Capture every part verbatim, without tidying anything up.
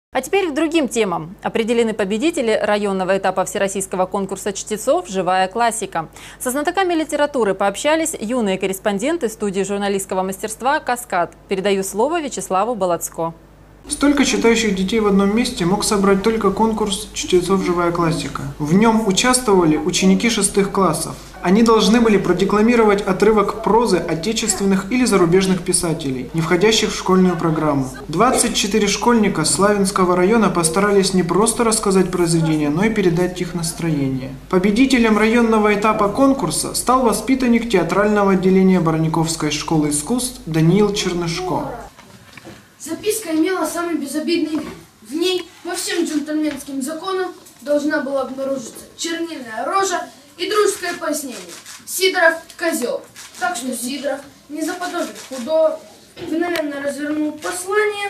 А теперь к другим темам. Определены победители районного этапа всероссийского конкурса чтецов «Живая классика». Со знатоками литературы пообщались юные корреспонденты студии журналистского мастерства «Каскад». Передаю слово Вячеславу Балацко. Столько читающих детей в одном месте мог собрать только конкурс чтецов «Живая классика». В нем участвовали ученики шестых классов. Они должны были продекламировать отрывок прозы отечественных или зарубежных писателей, не входящих в школьную программу. двадцать четыре школьника Славянского района постарались не просто рассказать произведения, но и передать их настроение. Победителем районного этапа конкурса стал воспитанник театрального отделения Барниковской школы искусств Даниил Чернышко. Записка имела самый безобидный вид. В ней по всем джентльменским законам должна была обнаружиться чернильная рожа и дружеское пояснение. Сидоров – козел. Так что Сидоров, не заподозрив худого, мгновенно развернул послание.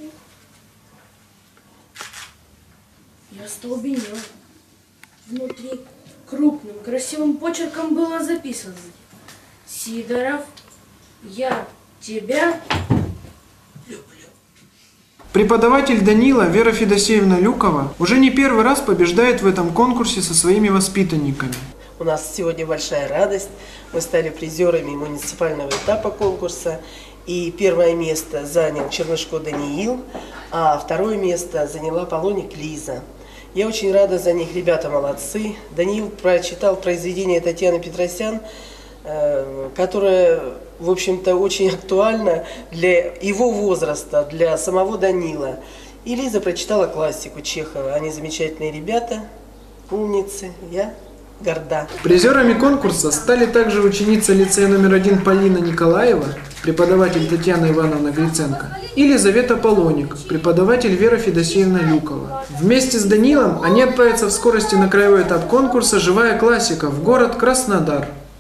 Я остолбенел. Внутри крупным красивым почерком было записано: Сидоров, я тебя люблю. Преподаватель Данила Вера Федосеевна Люкова уже не первый раз побеждает в этом конкурсе со своими воспитанниками. У нас сегодня большая радость. Мы стали призерами муниципального этапа конкурса. И первое место занял Чернышко Даниил, а второе место заняла Полоник Лиза. Я очень рада за них, ребята молодцы. Даниил прочитал произведение Татьяны Петросян, которое, в общем-то, очень актуально для его возраста, для самого Данила. И Лиза прочитала классику Чехова. Они замечательные ребята, умницы, я горда. Призерами конкурса стали также ученица лицея номер один Полина Николаева, преподаватель Татьяна Ивановна Гриценко, и Елизавета Полоник, преподаватель Вера Федосеевна Люкова. Вместе с Данилом они отправятся в скорости на краевой этап конкурса «Живая классика» в город Краснодар.